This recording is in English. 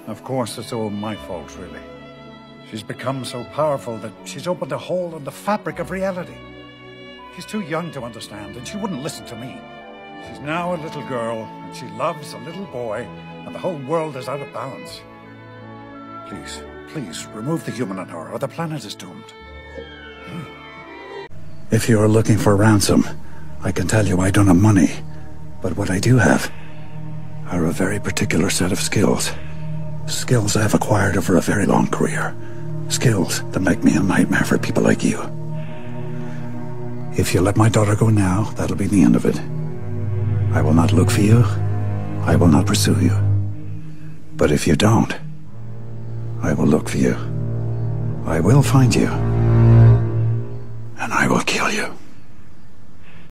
Of course, it's all my fault, really. She's become so powerful that she's opened a hole in the fabric of reality. She's too young to understand, and she wouldn't listen to me. She's now a little girl, and she loves a little boy, and the whole world is out of balance. Please, please, remove the human in her, or the planet is doomed. If you are looking for ransom, I can tell you I don't have money. But what I do have are a very particular set of skills. Skills I've acquired over a very long career. Skills that make me a nightmare for people like you. If you let my daughter go now, that'll be the end of it. I will not look for you. I will not pursue you. But if you don't, I will look for you. I will find you. And I will kill you.